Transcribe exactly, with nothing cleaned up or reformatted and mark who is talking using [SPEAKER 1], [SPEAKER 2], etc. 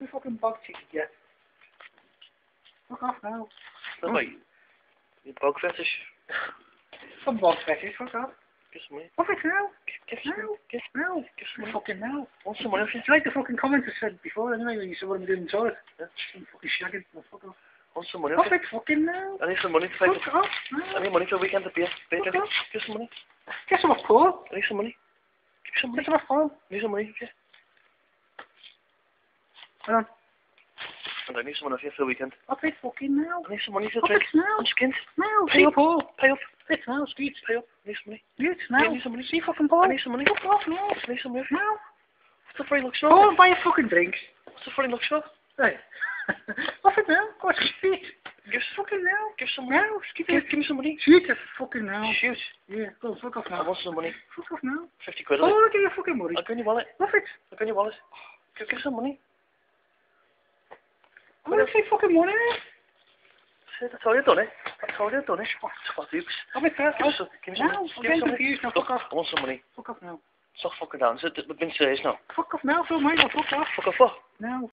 [SPEAKER 1] You fucking bug ticket, yeah. Fuck off now.
[SPEAKER 2] No, wait. You bug fetish.
[SPEAKER 1] Some bug fetish, fuck off.
[SPEAKER 2] Give some money.
[SPEAKER 1] Fuck it now.
[SPEAKER 2] Give
[SPEAKER 1] Now.
[SPEAKER 2] some Give
[SPEAKER 1] Now.
[SPEAKER 2] Give some money.
[SPEAKER 1] Fucking now.
[SPEAKER 2] Want some money off you?
[SPEAKER 1] It's like the fucking comments I said before anyway when you said what I'm doing in the toilet.
[SPEAKER 2] Yeah.
[SPEAKER 1] I'm fucking shagging. No, fuck off.
[SPEAKER 2] Want some money off
[SPEAKER 1] Fuck
[SPEAKER 2] you?
[SPEAKER 1] it fucking now.
[SPEAKER 2] I need some money to pay
[SPEAKER 1] Fuck
[SPEAKER 2] for...
[SPEAKER 1] off
[SPEAKER 2] I
[SPEAKER 1] now.
[SPEAKER 2] need money for the weekend to pay. pay
[SPEAKER 1] Fuck
[SPEAKER 2] Give
[SPEAKER 1] off.
[SPEAKER 2] Give some money.
[SPEAKER 1] Guess what, Paul?
[SPEAKER 2] I need some money. Give me some money.
[SPEAKER 1] Guess what, Paul?
[SPEAKER 2] I need some money. Yeah.
[SPEAKER 1] Hold on.
[SPEAKER 2] And I need some money off you for the weekend.
[SPEAKER 1] I'll pay fucking now.
[SPEAKER 2] I need some money for the
[SPEAKER 1] Fuck
[SPEAKER 2] drink.
[SPEAKER 1] it now.
[SPEAKER 2] I'm skint.
[SPEAKER 1] Now.
[SPEAKER 2] Pay
[SPEAKER 1] See
[SPEAKER 2] up.
[SPEAKER 1] Paul.
[SPEAKER 2] Pay up.
[SPEAKER 1] It's now, streets.
[SPEAKER 2] Pay up. I need some money.
[SPEAKER 1] You, it's now.
[SPEAKER 2] I need some money.
[SPEAKER 1] See fucking Paul.
[SPEAKER 2] I need some money.
[SPEAKER 1] Fuck off now.
[SPEAKER 2] I need some money.
[SPEAKER 1] Now.
[SPEAKER 2] What's the free luxury?
[SPEAKER 1] Paul, buy a fucking drink.
[SPEAKER 2] What's the free luxury?
[SPEAKER 1] Hey. Off it now. Go on, street.
[SPEAKER 2] Give
[SPEAKER 1] Fucking now.
[SPEAKER 2] Give some money.
[SPEAKER 1] Now. Skip
[SPEAKER 2] Give,
[SPEAKER 1] it.
[SPEAKER 2] give me some money.
[SPEAKER 1] Shoot it fucking now.
[SPEAKER 2] Shoot.
[SPEAKER 1] Yeah, go fuck off
[SPEAKER 2] I
[SPEAKER 1] now.
[SPEAKER 2] want some money.
[SPEAKER 1] Fuck off now.
[SPEAKER 2] Fifty quid.
[SPEAKER 1] Oh,
[SPEAKER 2] I'll
[SPEAKER 1] give you fucking money.
[SPEAKER 2] go in your wallet.
[SPEAKER 1] Off it.
[SPEAKER 2] I'll go in your wallet. Give, give some money.
[SPEAKER 1] I'm gonna say fucking money.
[SPEAKER 2] That's all you've done it. That's all you've done it. What? What oops.
[SPEAKER 1] I'll be fair.
[SPEAKER 2] Give me some, give me some
[SPEAKER 1] Now.
[SPEAKER 2] money.
[SPEAKER 1] I'm
[SPEAKER 2] Give me
[SPEAKER 1] getting
[SPEAKER 2] some money.
[SPEAKER 1] confused now.
[SPEAKER 2] Look,
[SPEAKER 1] Fuck off.
[SPEAKER 2] I want some money.
[SPEAKER 1] Fuck off now.
[SPEAKER 2] Stop fucking down. We've been serious now.
[SPEAKER 1] Fuck off now. So mine. Fuck off.
[SPEAKER 2] Fuck off what?
[SPEAKER 1] Now.